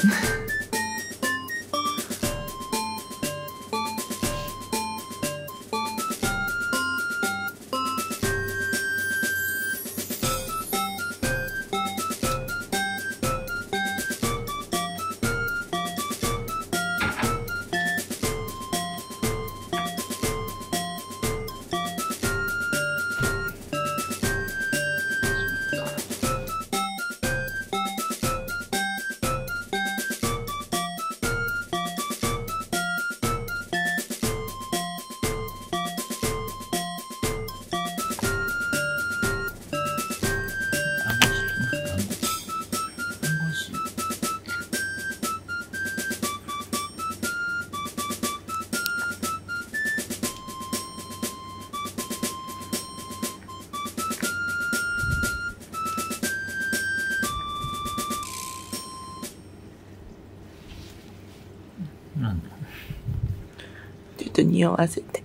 なんだちょっと匂わせて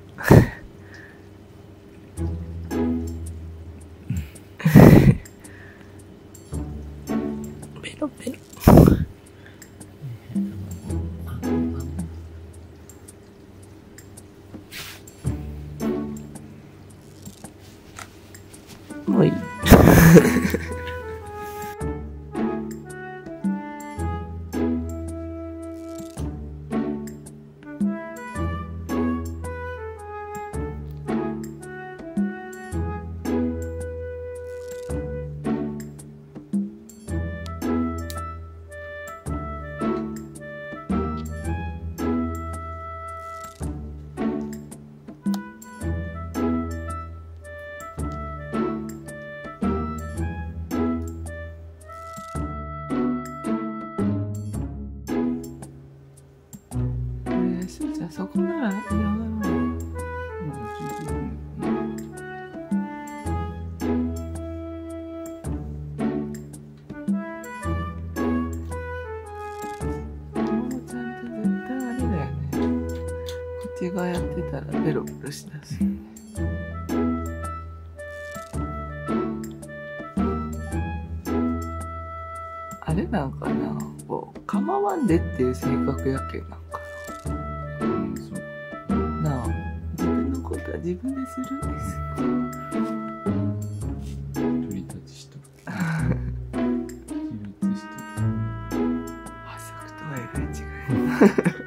ペロペロもういいそこなら嫌がらない。口がやってたらペロペロしだす。あれなんかな、こう構わんでっていう性格やけんなんかな。なあ、自分のことは自分でするんです。 独り立ちしとる。自立しとる。 はっさくとはえらい違い。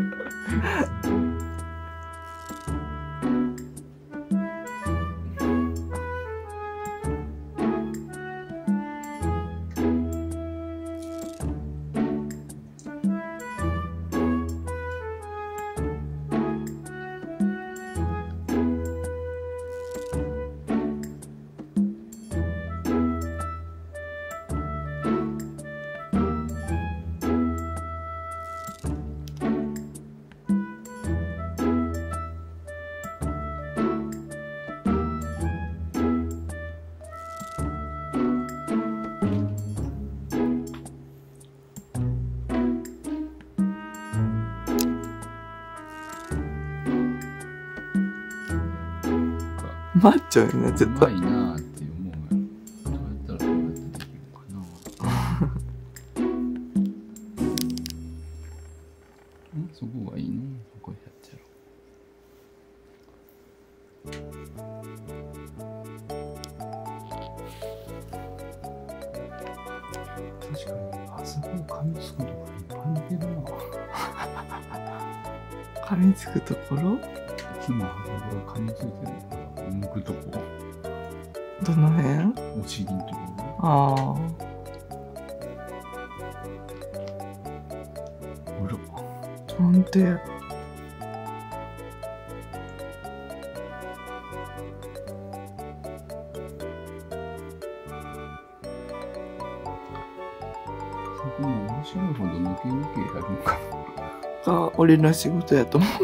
マッチョになっちゃった。 うまいなーって思うよ。どうやったらこうやってできるかな。そこがいいの？そこやっちゃう。確かにあそこ噛みつくとこいっぱい似てるな。 噛みつくところ？ いつもあそこが噛みついてるから、向くとこ。 どの辺？ お尻のところ。 ああ。 ほら。 ほんとや。 そこも面白いほど抜け抜けやるのかな。 が俺の仕事やと思う。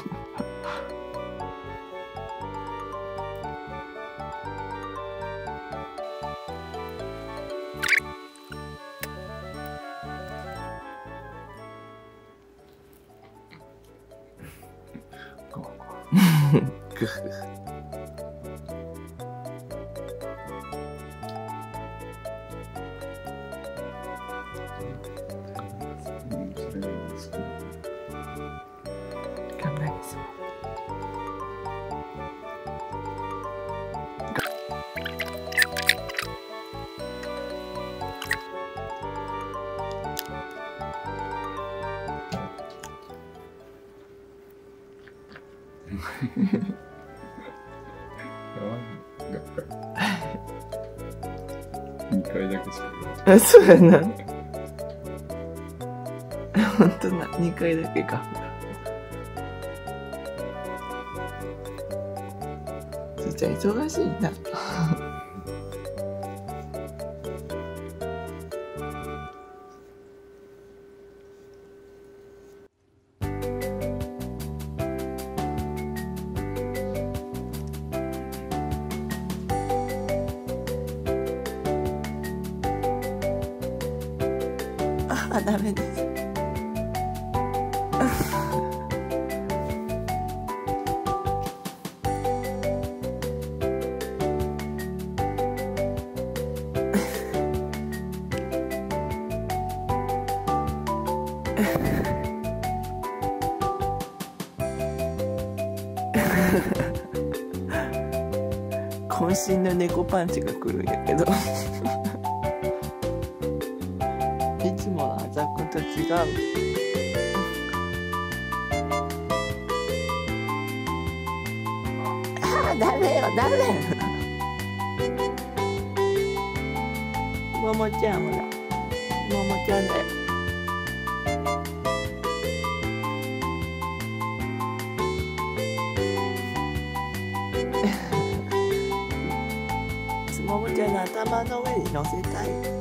グフフ。 2回だけしか言わない。 そうやな。ほんとな、2回だけか。つーちゃん忙しいな。あ、ダメです。渾身の猫パンチが来るんやけどいつものあざくんと違う。ダメよダメももちゃんほらももちゃんだよ。ももちゃんの頭の上に乗せたい。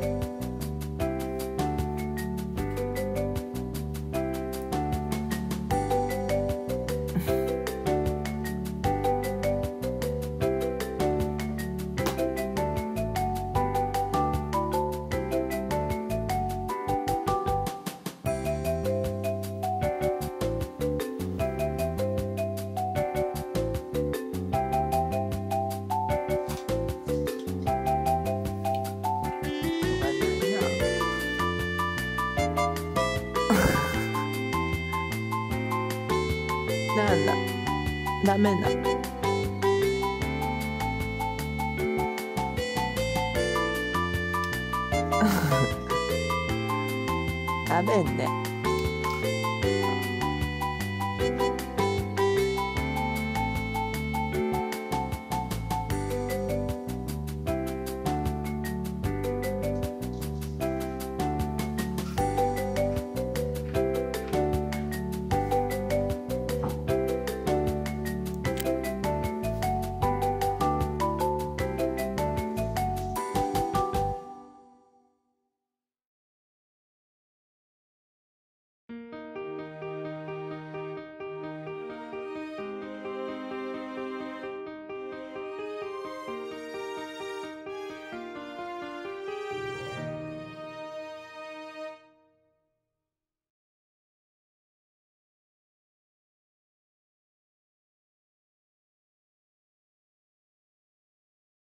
なんだダメなダメね。